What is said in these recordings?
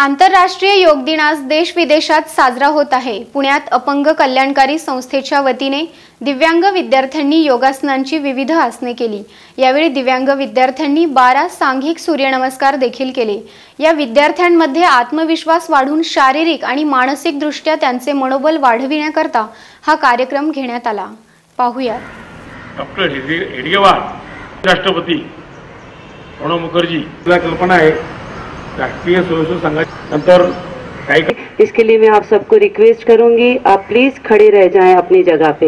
आंतरराष्ट्रीय योग दिन आज देश विदेशात साजरा होत आहे। पुण्यात अपंग कल्याणकारी संस्थेच्या वतीने दिव्यांग विद्यार्थ्यांनी योगासनांची विविध आसने केली। यावेळी दिव्यांग विद्यार्थ्यांनी 12 सांघिक सूर्यनमस्कार देखील केले। या विद्यार्थ्यांमध्ये आत्मविश्वास वाढून शारीरिक आणि मानसिक दृष्ट्या त्यांचे मनोबल वाढविण्याकरता हा कार्यक्रम घेण्यात आला। पाहूया। डॉक्टर हेडगेवार राष्ट्रपती प्रणव मुखर्जी कल्पना आहे राष्ट्रीय स्वयंसेवक संघानंतर इसके लिए मैं आप सबको रिक्वेस्ट करूंगी, आप प्लीज खड़े रह जाएं अपनी जगह पे।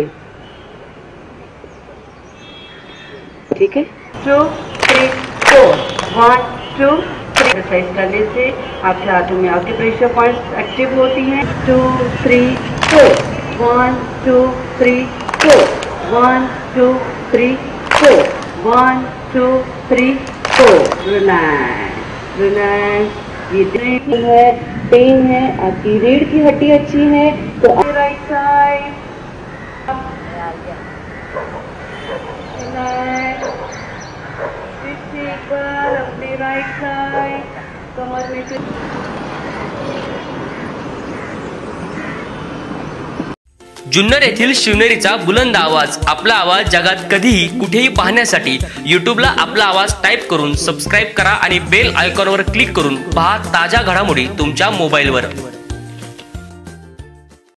ठीक है, 2 3 4 1 2 3 एक्सरसाइज करने से आपके हाथों में एक्यूप्रेशर पॉइंट्स एक्टिव होती हैं। 2 3 4 1 2 3 4 1 2 3 4 1 2 3 4 रिलैक्स रिलैक्स। ये है पेन है, आपकी रीढ़ की हड्डी अच्छी है तो राइट साइड अपने राइट साइड कमर में से। जुन्नर येथील शिवनेरीचा बुलंद आवाज, आपला आवाज जगात कधीही कुठेही पाहण्यासाठी यूट्यूबला आपला आवाज टाइप करून सबस्क्राइब करा आणि बेल आयकॉनवर क्लिक करून पहा ताज्या घडामोडी तुमच्या मोबाईलवर।